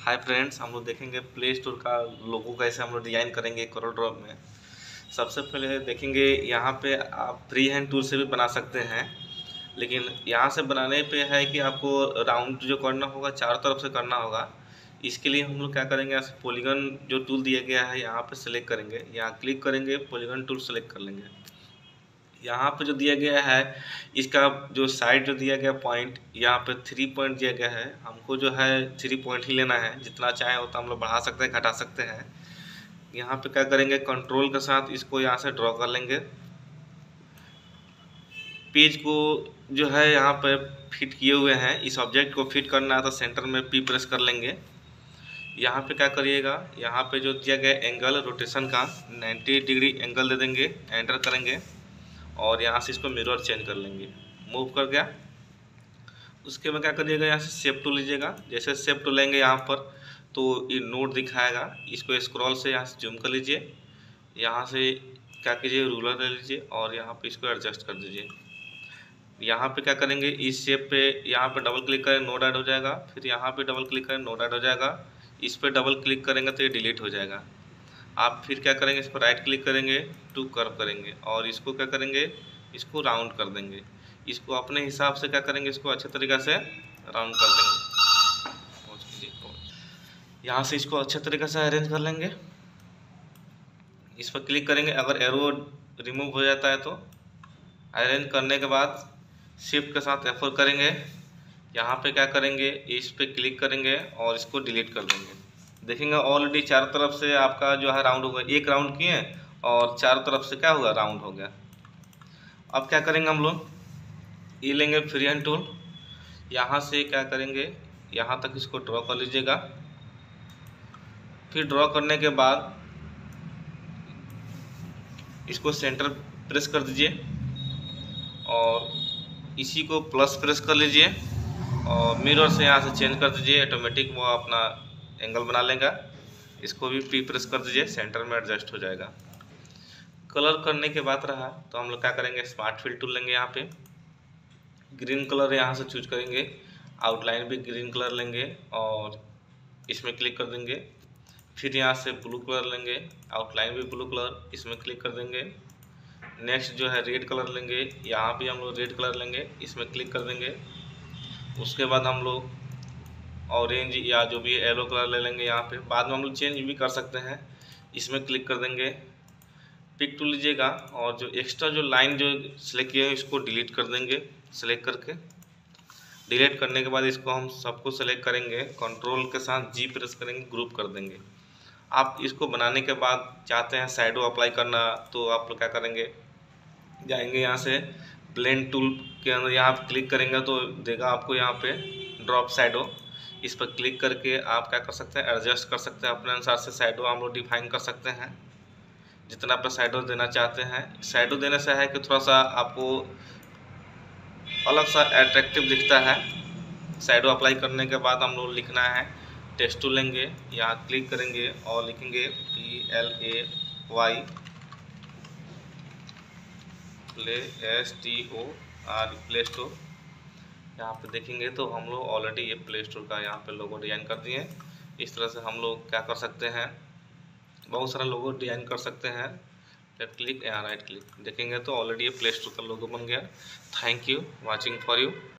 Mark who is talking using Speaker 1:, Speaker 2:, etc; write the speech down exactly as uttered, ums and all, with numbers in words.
Speaker 1: Hi friends, हम लोग देखेंगे प्ले स्टोर का लोगो कैसे हम लोग डिजाइन करेंगे कलर ड्रॉप में। सबसे पहले देखेंगे यहाँ पे आप फ्री हैंड टूल से भी बना सकते हैं, लेकिन यहाँ से बनाने पे है कि आपको राउंड जो करना होगा चारों तरफ से करना होगा। इसके लिए हम लोग क्या करेंगे, यहाँ से पॉलीगन जो टूल दिया गया है यहाँ पे सेलेक्ट करेंगे, यहाँ क्लिक करेंगे, पॉलीगन टूल सेलेक्ट कर लेंगे। यहाँ पे जो दिया गया है इसका जो साइड जो दिया गया पॉइंट, यहाँ पे थ्री पॉइंट दिया गया है। हमको जो है थ्री पॉइंट ही लेना है, जितना चाहे उतना हम लोग बढ़ा सकते हैं, घटा सकते हैं। यहाँ पे क्या करेंगे, कंट्रोल के साथ इसको यहाँ से ड्रॉ कर लेंगे। पेज को जो है यहाँ पे फिट किए हुए हैं, इस ऑब्जेक्ट को फिट करना है तो सेंटर में पी प्रेस कर लेंगे। यहाँ पे क्या करिएगा, यहाँ पे जो दिया गया एंगल रोटेशन का नाइन्टी डिग्री एंगल दे देंगे, एंटर करेंगे और यहाँ से इसको मिरर चेंज कर लेंगे। मूव कर गया। उसके बाद क्या करिएगा, यहाँ से शेप टूल लीजिएगा। जैसे शेप टूल लेंगे यहाँ पर तो ये नोट दिखाएगा, इसको स्क्रॉल से यहाँ से जूम कर लीजिए। यहाँ से क्या कीजिए, रूलर ले लीजिए और यहाँ पे इसको एडजस्ट कर दीजिए। यहाँ पे क्या करेंगे, इस शेप पे यहाँ पे डबल क्लिक करें, नोट ऐड हो जाएगा। फिर यहाँ पे डबल क्लिक करें, नोट ऐड हो जाएगा। इस पर डबल क्लिक करेंगे तो ये डिलीट हो जाएगा। आप फिर क्या करेंगे, इस पर राइट क्लिक करेंगे, टू कर्व करेंगे और इसको क्या करेंगे, इसको राउंड कर देंगे। इसको अपने हिसाब से क्या करेंगे, इसको अच्छे तरीक़े से राउंड कर देंगे। यहाँ से इसको अच्छे तरीक़े से अरेंज कर लेंगे। इस पर क्लिक करेंगे, अगर एरो रिमूव हो जाता है तो अरेंज करने के बाद शिफ्ट के साथ एफ फोर करेंगे। यहाँ पे क्या करेंगे, इस पर क्लिक करेंगे और इसको डिलीट कर देंगे। देखेंगे ऑलरेडी चारों तरफ से आपका जो है राउंड हो गया। एक राउंड किए और चारों तरफ से क्या हुआ, राउंड हो गया। अब क्या करेंगे, हम लोग ये लेंगे फ्री हैंड टूल। यहाँ से क्या करेंगे, यहाँ तक इसको ड्रॉ कर लीजिएगा। फिर ड्रॉ करने के बाद इसको सेंटर प्रेस कर दीजिए और इसी को प्लस प्रेस कर लीजिए और मिरर से यहाँ से चेंज कर दीजिए। ऑटोमेटिक वो अपना एंगल बना लेगा। इसको भी पी प्रेस कर दीजिए, सेंटर में एडजस्ट हो जाएगा। कलर करने के बाद रहा तो हम लोग क्या करेंगे, स्मार्ट फिल टूल लेंगे। यहाँ पे ग्रीन कलर यहाँ से चूज करेंगे, आउटलाइन भी ग्रीन कलर लेंगे और इसमें क्लिक कर देंगे। फिर यहाँ से ब्लू कलर लेंगे, आउटलाइन भी ब्लू कलर, इसमें क्लिक कर देंगे। नेक्स्ट जो है रेड कलर लेंगे, यहाँ भी हम लोग रेड कलर लेंगे, इसमें क्लिक कर देंगे। उसके बाद हम लोग ऑरेंज या जो भी येलो कलर ले लेंगे। यहाँ पे बाद में हम लोग चेंज भी कर सकते हैं, इसमें क्लिक कर देंगे। पिक टूल लीजिएगा और जो एक्स्ट्रा जो लाइन जो सेलेक्ट किए हैं इसको डिलीट कर देंगे। सेलेक्ट करके डिलीट करने के बाद इसको हम सबको सेलेक्ट करेंगे, कंट्रोल के साथ जी प्रेस करेंगे, ग्रुप कर देंगे। आप इसको बनाने के बाद चाहते हैं शैडो अप्लाई करना तो आप लोग क्या करेंगे, जाएंगे यहाँ से ब्लेंड टूल के अंदर, यहाँ पे क्लिक करेंगे तो देगा आपको यहाँ पे ड्रॉप शैडो। इस पर क्लिक करके आप क्या कर सकते हैं, एडजस्ट कर सकते हैं अपने अनुसार से। शैडो हम लोग डिफाइन कर सकते हैं जितना आप शैडो देना चाहते हैं। शैडो देने से है कि थोड़ा सा आपको अलग सा अट्रैक्टिव दिखता है। शैडो अप्लाई करने के बाद हम लोग लिखना है, टेक्स्ट टूल लेंगे, यहाँ क्लिक करेंगे और लिखेंगे P L A Y play S T O R play store. यहाँ पे देखेंगे तो हम लोग ऑलरेडी ये प्ले स्टोर का यहाँ पे लोगो डिजाइन कर दिए। इस तरह से हम लोग क्या कर सकते हैं, बहुत सारा लोगो डिजाइन कर सकते हैं। लेफ्ट क्लिक, यहाँ राइट क्लिक, देखेंगे तो ऑलरेडी ये प्ले स्टोर का लोगो बन गया। Thank you watching for you.